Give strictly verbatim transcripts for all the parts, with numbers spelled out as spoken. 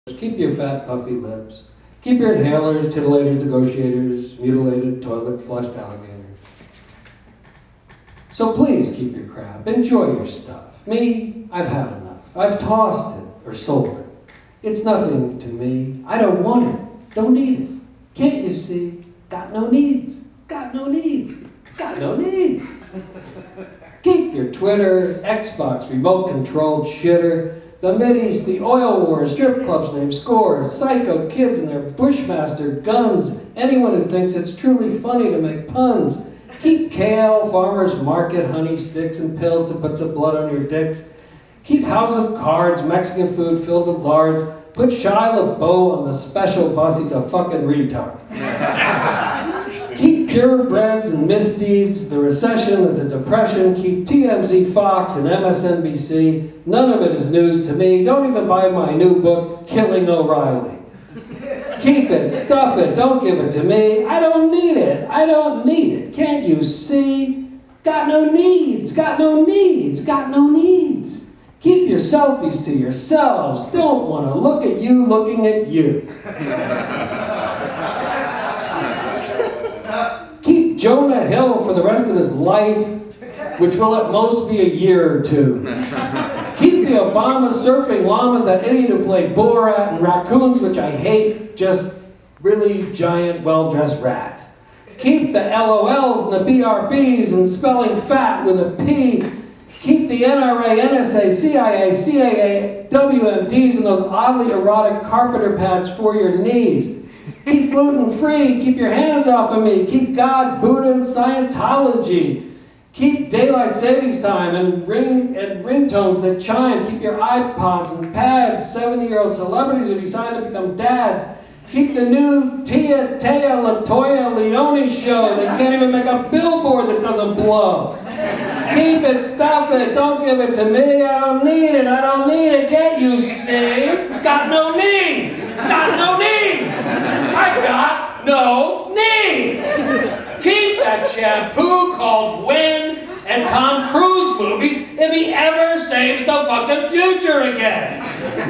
Keep your fat, puffy lips. Keep your inhalers, titilators, negotiators, mutilated, toilet, flushed alligators. So please keep your crap. Enjoy your stuff. Me, I've had enough. I've tossed it or sold it. It's nothing to me. I don't want it. Don't need it. Can't you see? Got no needs. Got no needs. Got no needs. Keep your Twitter, Xbox, remote-controlled shitter, the Middies, the oil wars, strip clubs named Scores, psycho kids and their Bushmaster guns, anyone who thinks it's truly funny to make puns. Keep kale, farmer's market, honey sticks, and pills to put some blood on your dicks. Keep House of Cards, Mexican food filled with lards. Put Shia LaBeouf on the special bus, he's a fucking retard. Keep purebreds and misdeeds, the recession and the depression. Keep T M Z, Fox, and M S N B C. None of it is news to me. Don't even buy my new book, Killing O'Reilly. Keep it, stuff it, don't give it to me. I don't need it, I don't need it. Can't you see? Got no needs, got no needs, got no needs. Keep your selfies to yourselves. Don't want to look at you looking at you. Keep Jonah Hill for the rest of his life, which will at most be a year or two. Keep the Obamas surfing llamas, that idiot who played Borat, and raccoons, which I hate, just really giant, well-dressed rats. Keep the L O Ls and the B R Bs and spelling fat with a P. Keep the N R A, N S A, C I A, C A A, W M Ds, and those oddly erotic carpenter pads for your knees. Keep gluten-free, keep your hands off of me, keep God, Buddha, and Scientology. Keep daylight savings time and ring and ringtones that chime. Keep your iPods and pads, seventy-year-old celebrities who decide to become dads. Keep the new Tia, Tia, LaToya, Leone show. They can't even make a billboard that doesn't blow. Keep it, stuff it, don't give it to me. I don't need it, I don't need it. Can't you see? Got no needs. Got no needs. I got no needs. Keep that shampoo called Win and Tom Cruise movies if he ever saves the fucking future again.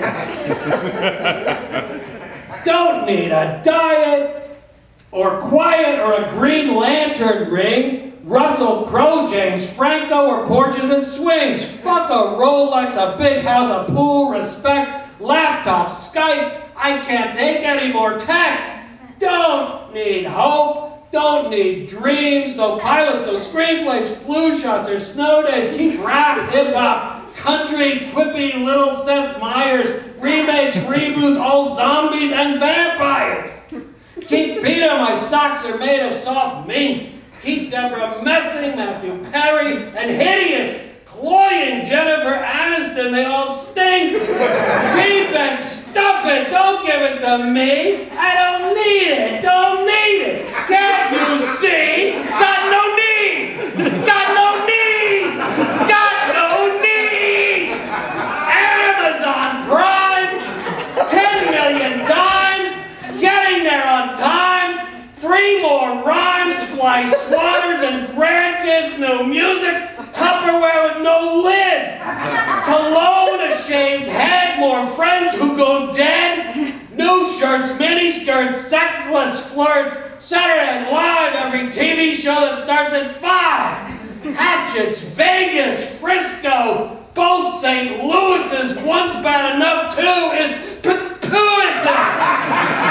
Don't need a diet or quiet or a Green Lantern ring, Russell Crowe, James Franco, or porches with swings. Fuck a Rolex, a big house, a pool, respect, laptop, Skype. I can't take any more tech. Don't need hope. Don't need dreams. No pilots, no screenplays, flu shots, or snow days. Keep rap, hip-hop, country, quippy, little Seth Meyers, remakes, reboots, all zombies and vampires. Keep Peter, my socks are made of soft mink. Keep Deborah Messing, Matthew Perry, and hideous, cloying Jennifer Aniston. They all stink. Keep and stuff it. Don't give it to me. I don't need it. Don't need it. Can't you see? Got no needs. Got no needs. Got no needs. Amazon Prime. Ten million times. Getting there on time. Three more rhymes, fly swatters and grandkids, no music, Tupperware with no lids, cologne, a shaved head, more friends who go dead, new shirts, mini skirts, sexless flirts, Saturday Night Live, every T V show that starts at five, Hatchets, Vegas, Frisco, both Saint Louis's, one's bad enough, two is Patuises.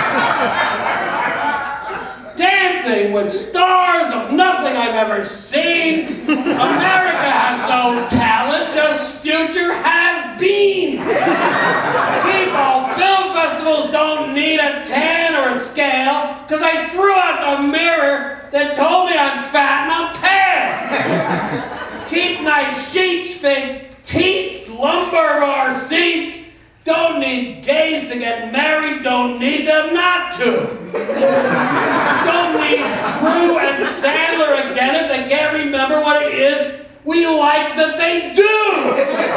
Dancing with stars of nothing I've ever seen. America has no talent, just future has been. Keep all film festivals don't need a tan or a scale, because I threw out the mirror that told me I'm fat and I'm pale. Keep nice sheets, fake teats, lumber bar seats. Don't need gays to get married, don't need them not to. Don't need Drew and Sandler again if they can't remember what it is we like that they do.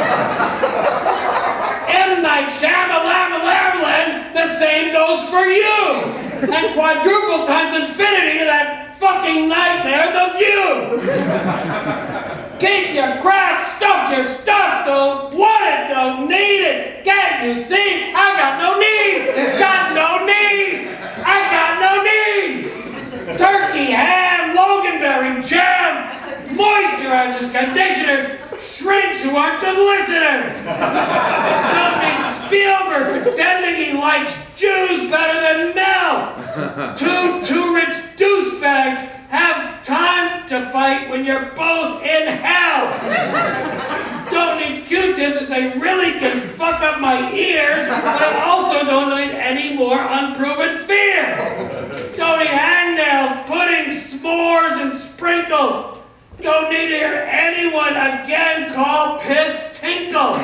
M. Night Shyamalan, the same goes for you. And quadruple times infinity to that fucking nightmare, The View. Keep your crap, stuff your stuff, don't want it, don't need it. Can't you see? I got no needs, got no needs, I got no needs. Turkey, ham, Loganberry, jam, moisturizers, conditioners, shrinks who aren't good listeners. Don't need Spielberg pretending he likes Jews better than Mel. Two, two rich douchebags have time to fight when you're both in hell. Don't need Q-tips if they really can fuck up my ears, but I also don't need any more unproven fears. Don't need hangnails, pudding, s'mores, and sprinkles. Don't need to hear anyone again call piss tinkle.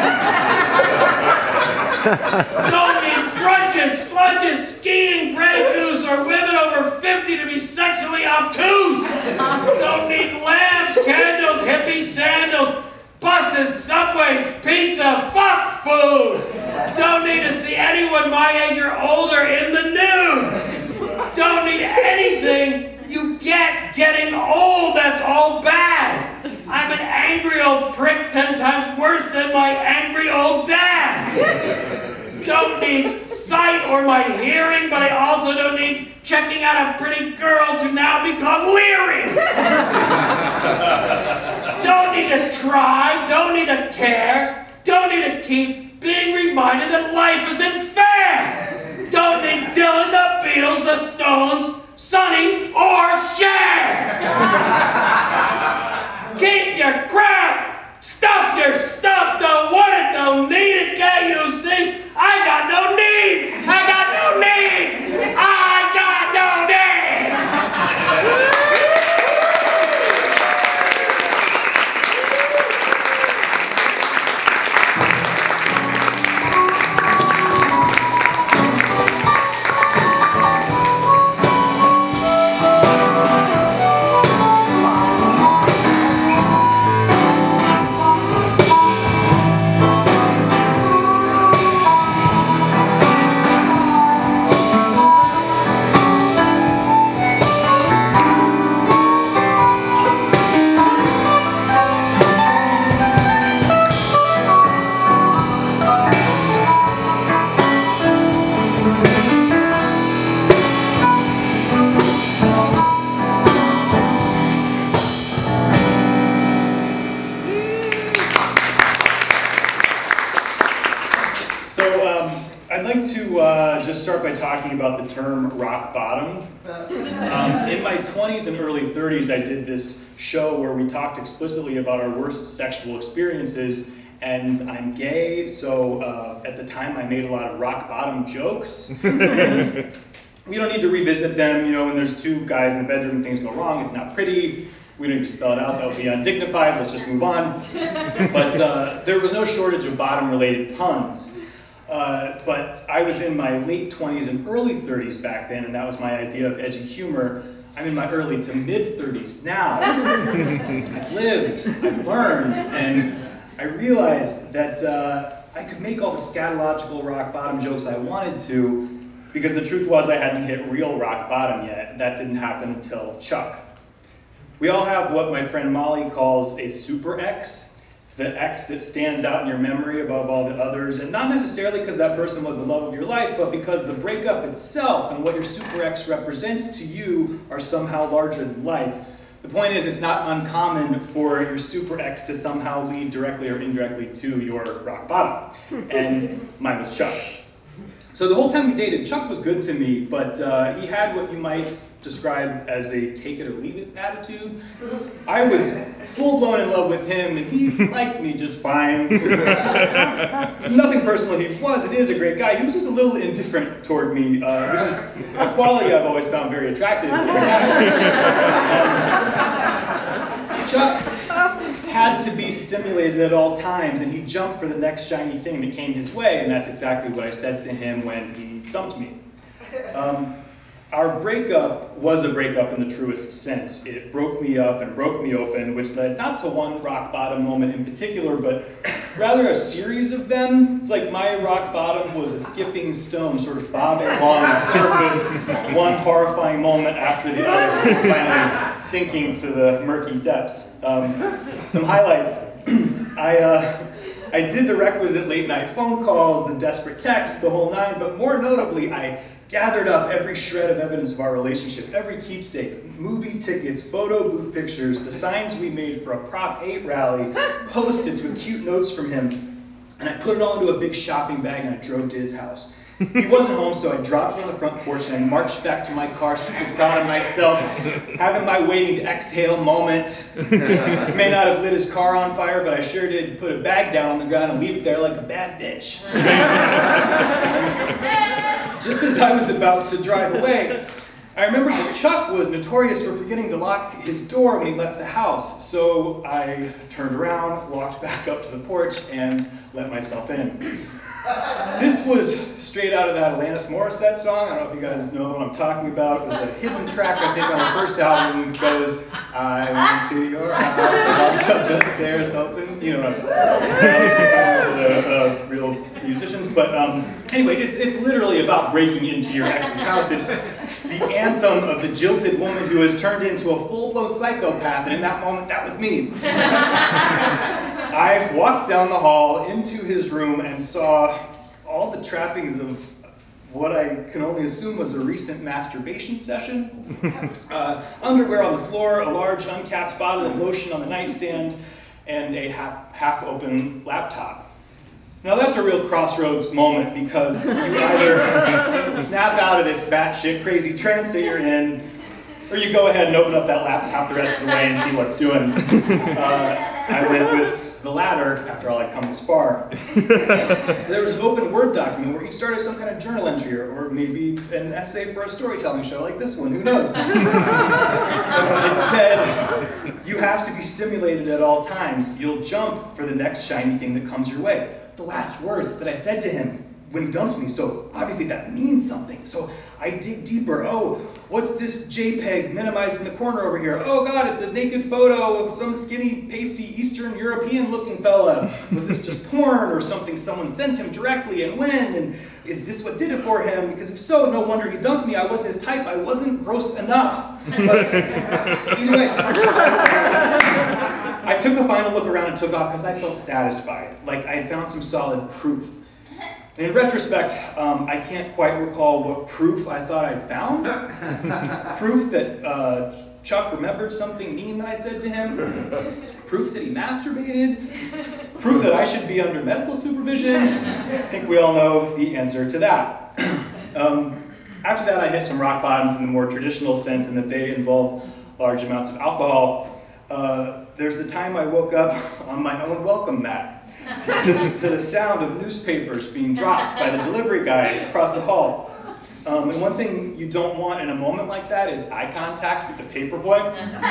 Don't need grudges, sludges, skiing, Grey Goose, or women over fifty to be sexually obtuse. Don't need lamps, candles, hippie sandals, buses, subways, pizza, fuck food. Don't need to see anyone my age or older in the nude. Don't need anything you get getting old, that's all bad. I'm an angry old prick ten times worse than my angry old dad. Don't need sight or my hearing, but I also don't need checking out a pretty girl to now become leery. Don't need to try, don't need to care, don't need to keep being reminded that life isn't fair. Don't need Dylan, the Beatles, the Stones, Sonny, or Cher! Keep your crap! Stuff your stuff! Don't want it, don't need it, can't you see? I got no needs! I got no needs! I got no needs! Start by talking about the term rock bottom. Um, in my twenties and early thirties, I did this show where we talked explicitly about our worst sexual experiences, and I'm gay, so uh, at the time I made a lot of rock bottom jokes. And we don't need to revisit them, you know, when there's two guys in the bedroom and things go wrong, it's not pretty. We don't need to spell it out, that would be undignified, let's just move on. But uh, there was no shortage of bottom-related puns. Uh, but I was in my late twenties and early thirties back then, and that was my idea of edgy humor. I'm in my early to mid thirties now. I've lived, I've learned, and I realized that uh, I could make all the scatological rock bottom jokes I wanted to, because the truth was I hadn't hit real rock bottom yet. That didn't happen until Chuck. We all have what my friend Molly calls a super X. It's the X that stands out in your memory above all the others, and not necessarily because that person was the love of your life, but because the breakup itself and what your super X represents to you are somehow larger than life. The point is, it's not uncommon for your super X to somehow lead directly or indirectly to your rock bottom. And mine was Chuck. So the whole time we dated, Chuck was good to me, but uh, he had what you might describe as a take it or leave it attitude. I was full-blown in love with him, and he liked me just fine. Nothing personal, he was and is a great guy. He was just a little indifferent toward me, uh, which is a quality I've always found very attractive. Um, Chuck had to be stimulated at all times, and he jumped for the next shiny thing that came his way, and that's exactly what I said to him when he dumped me. Um, Our breakup was a breakup in the truest sense. It broke me up and broke me open, which led not to one rock bottom moment in particular, but rather a series of them. It's like my rock bottom was a skipping stone, sort of bobbing along the surface, one horrifying moment after the other, finally sinking to the murky depths. Um, some highlights. I, uh, I did the requisite late night phone calls, the desperate texts, the whole nine, but more notably, I gathered up every shred of evidence of our relationship, every keepsake, movie tickets, photo booth pictures, the signs we made for a Prop eight rally, post-its with cute notes from him, and I put it all into a big shopping bag and I drove to his house. He wasn't home, so I dropped it on the front porch and I marched back to my car, super proud of myself, having my waiting to exhale moment. May not have lit his car on fire, but I sure did put a bag down on the ground and leave it there like a bad bitch. Just as I was about to drive away, I remembered that Chuck was notorious for forgetting to lock his door when he left the house, so I turned around, walked back up to the porch, and let myself in. This was straight out of that Alanis Morissette song. I don't know if you guys know what I'm talking about. It was a hidden track, I think, on her first album. It goes, I went to your house, I walked up the stairs, hoping, you know what I'm talking about, to the uh, real musicians. But um, anyway, it's, it's literally about breaking into your ex's house. It's the anthem of the jilted woman who has turned into a full-blown psychopath, and in that moment, that was me. I walked down the hall into his room and saw all the trappings of what I can only assume was a recent masturbation session. Uh, underwear on the floor, a large uncapped bottle of lotion on the nightstand, and a half, half-open laptop. Now that's a real crossroads moment because you either snap out of this batshit crazy trance that you're in, or you go ahead and open up that laptop the rest of the way and see what's doing. Uh, I went with the latter, after all I'd come this far. So there was an open Word document where he started some kind of journal entry, or, or maybe an essay for a storytelling show like this one, who knows? It said, you have to be stimulated at all times. You'll jump for the next shiny thing that comes your way. The last words that I said to him when he dumped me, so obviously that means something. So I dig deeper. Oh, what's this JPEG minimized in the corner over here? Oh God, it's a naked photo of some skinny, pasty, Eastern European looking fella. Was this just porn or something someone sent him directly, and when? And is this what did it for him? Because if so, no wonder he dumped me. I wasn't his type. I wasn't gross enough. But either way, I took a final look around and took off because I felt satisfied, like I had found some solid proof. And in retrospect, um, I can't quite recall what proof I thought I'd found. Proof that uh, Chuck remembered something mean that I said to him. Proof that he masturbated. Proof that I should be under medical supervision. I think we all know the answer to that. um, after that, I hit some rock bottoms in the more traditional sense in that they involved large amounts of alcohol. Uh, there's the time I woke up on my own welcome mat. To, to the sound of newspapers being dropped by the delivery guy across the hall. Um, and one thing you don't want in a moment like that is eye contact with the paper boy.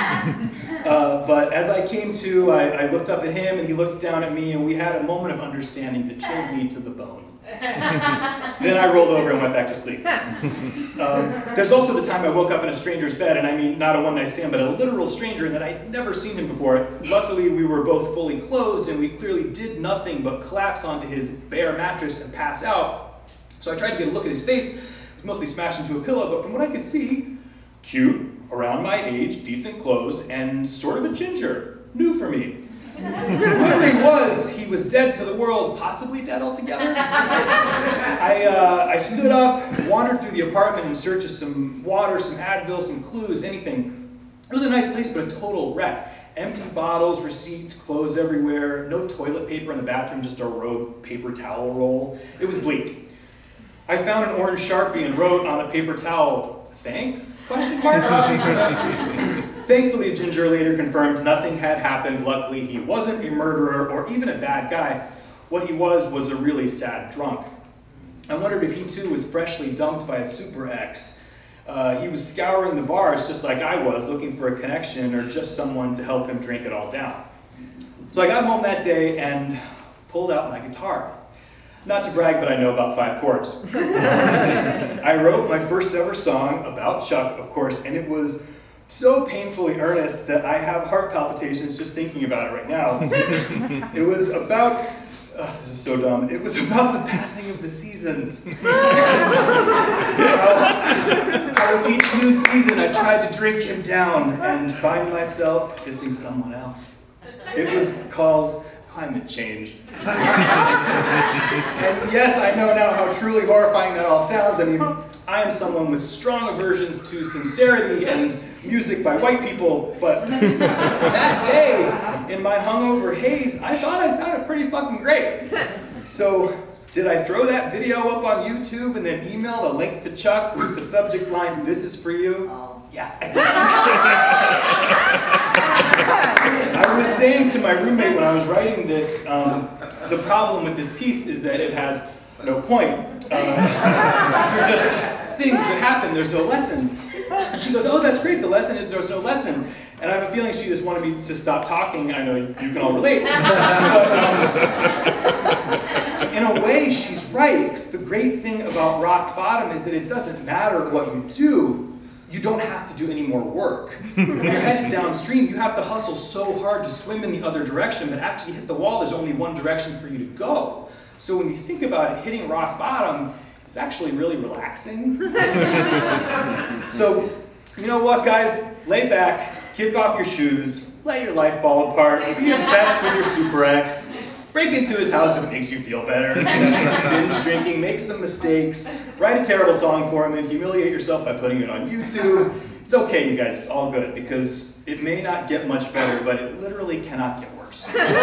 Uh, but as I came to, I, I looked up at him and he looked down at me, and we had a moment of understanding that chilled me to the bone. Then I rolled over and went back to sleep. Um, there's also the time I woke up in a stranger's bed, and I mean not a one-night stand, but a literal stranger, and that I'd never seen him before. Luckily, we were both fully clothed, and we clearly did nothing but collapse onto his bare mattress and pass out. So I tried to get a look at his face. It was mostly smashed into a pillow, but from what I could see, cute, around my age, decent clothes, and sort of a ginger. New for me. Whoever he was, he was dead to the world, possibly dead altogether. I, uh, I stood up, wandered through the apartment in search of some water, some Advil, some clues, anything. It was a nice place, but a total wreck. Empty bottles, receipts, clothes everywhere, no toilet paper in the bathroom, just a rogue paper towel roll. It was bleak. I found an orange Sharpie and wrote on a paper towel, "Thanks?" Question mark. Thankfully, Ginger later confirmed nothing had happened. Luckily, he wasn't a murderer or even a bad guy. What he was was a really sad drunk. I wondered if he too was freshly dumped by a super ex. Uh, he was scouring the bars just like I was, looking for a connection or just someone to help him drink it all down. So I got home that day and pulled out my guitar. Not to brag, but I know about five chords. I wrote my first ever song about Chuck, of course, and it was so painfully earnest that I have heart palpitations just thinking about it right now. It was about oh, this is so dumb. It was about the passing of the seasons. How with each new season I tried to drink him down and find myself kissing someone else. It was called climate change. And yes, I know now how truly horrifying that all sounds. I mean, I am someone with strong aversions to sincerity and music by white people, but that day, in my hungover haze, I thought I sounded pretty fucking great. So, did I throw that video up on YouTube and then email a link to Chuck with the subject line, "This is for you"? Yeah, I did. I was saying to my roommate when I was writing this, um, the problem with this piece is that it has no point. Uh, they're just things that happen, there's no lesson. And she goes, oh, that's great, the lesson is there's no lesson. And I have a feeling she just wanted me to stop talking. I know you can all relate. But, um, in a way, she's right. The great thing about rock bottom is that it doesn't matter what you do. You don't have to do any more work. When you're headed downstream, you have to hustle so hard to swim in the other direction, but after you hit the wall, there's only one direction for you to go. So when you think about it, hitting rock bottom, it's actually really relaxing. So, you know what, guys? Lay back, kick off your shoes, let your life fall apart, be obsessed with your Super X, break into his house if it makes you feel better, binge drinking, make some mistakes, write a terrible song for him, and humiliate yourself by putting it on YouTube. It's okay, you guys, it's all good, because it may not get much better, but it literally cannot get worse.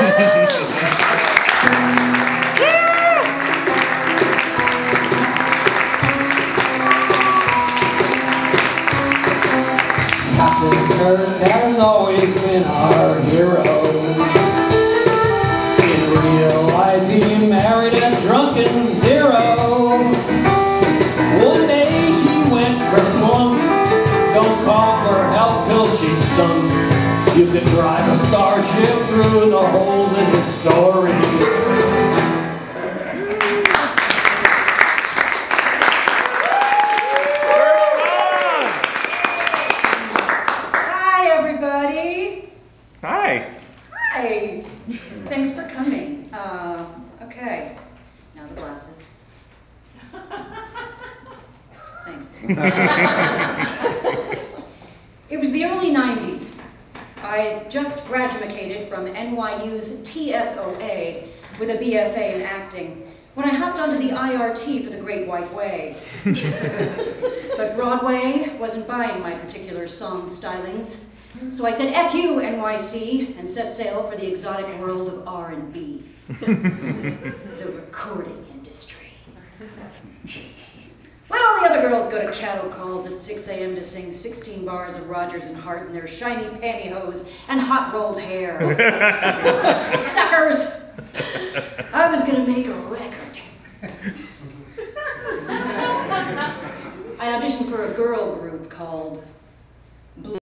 Captain Kirk has always been our hero. In real life he married a drunken zero. One day she went kerplunk. Don't call for help till she's sunk. You could drive a starship through the holes in his story. Hi. Hi. Thanks for coming. Uh, okay. Now the glasses. Thanks. It was the early nineties. I just graduated from N Y U's T S O A with a B F A in acting when I hopped onto the I R T for the Great White Way. But Broadway wasn't buying my particular song stylings. So I said, F you, N Y C, and set sail for the exotic world of R and B. The recording industry. Let all the other girls go to cattle calls at six A M to sing sixteen bars of Rodgers and Hart in their shiny pantyhose and hot-rolled hair. Suckers! I was gonna make a record. I auditioned for a girl group called